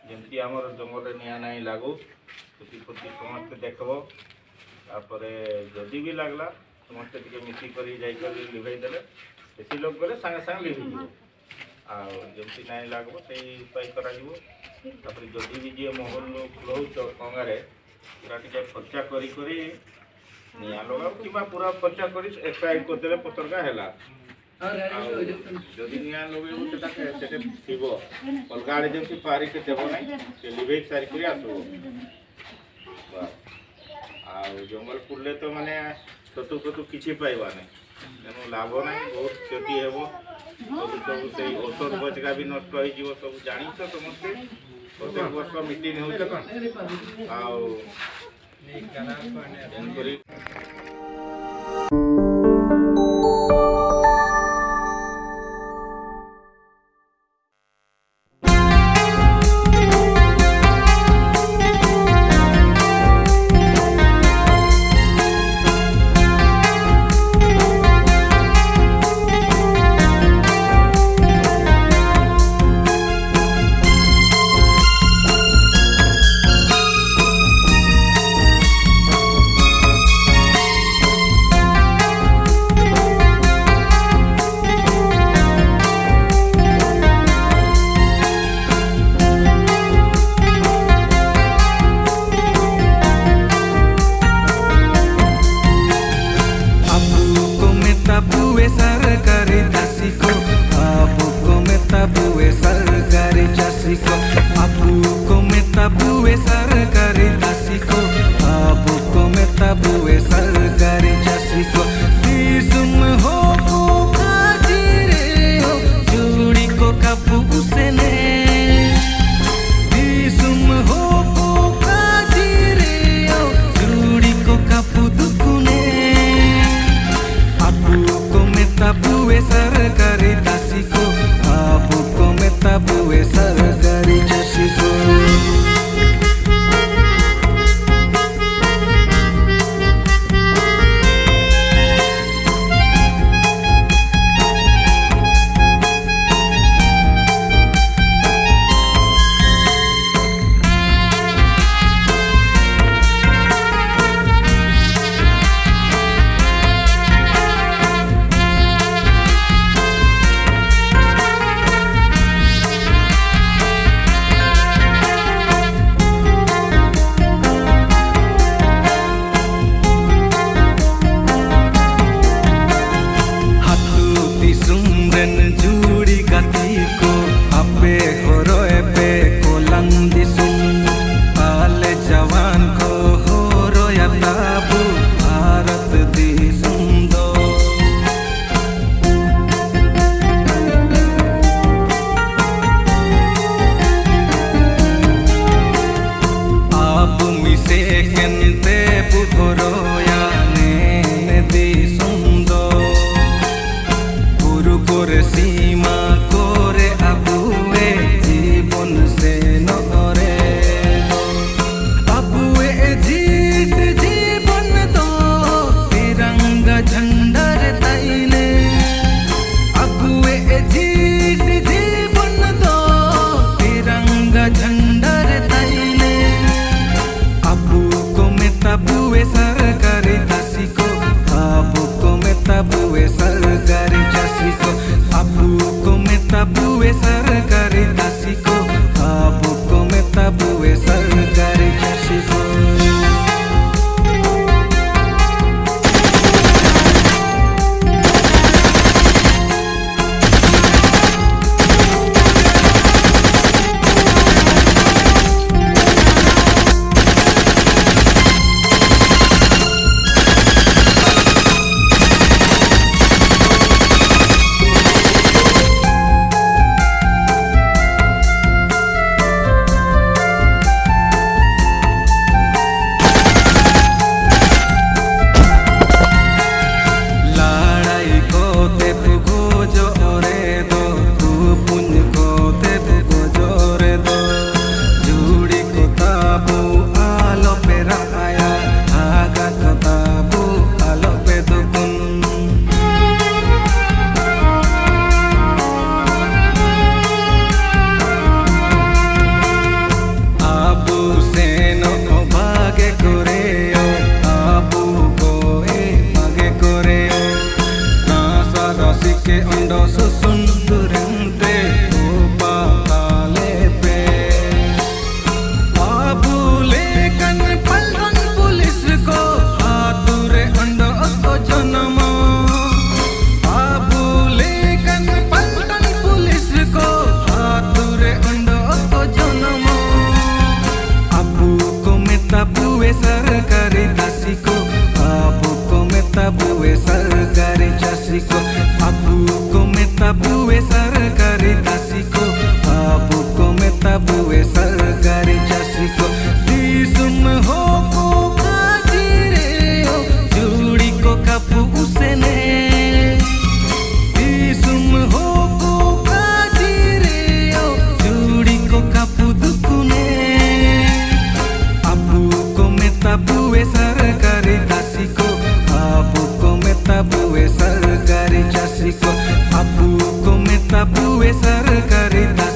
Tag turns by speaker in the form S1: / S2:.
S1: जमती आमर जंगल निआ नहीं लागू प्रति समस्ते देखब तापर जदि भी लगला समस्ते टी मिसिक लिभे देले बेसी लोग गले सागे सागे लिभि आमती नहीं लगब से उपाय कर जदि भी जी महल रोच कंगारे पूरा टे खर्चा करी निआ लगा कि पूरा खर्चा कर एक्सरसाइज करदे पतरका है जदि निआ लगे थी अलग आड़े जमी पारिक देव ना लिभे सारिक आसो जंगल पुरले तो माने छतु फतु किसी पाइबा नहीं तेणु लाभ ना बहुत क्षति हे सब से औषध बचका भी नष्ट हो सब जान समस्ते प्रत्येक वर्ष मीटिंग हो
S2: endo susun durente upa tale pe abule kan paldan pulis ko ature endo ko janama abule kan paldan pulis ko ature endo ko janama abu ko meta buwe sarkari dasi ko abu ko meta buwe sarkari chasi ko abu ko meta buwe sarkari dasi ko abu ko meta buwe sarkari chasi ko disum ho ko kajire o judi ko kapu usene disum ho ko kajire o judi ko kapu dukune abu ko meta buwe sarkari dasi ko abu ko meta buwe sarkari chasi ko abu ko meta buwe sarkari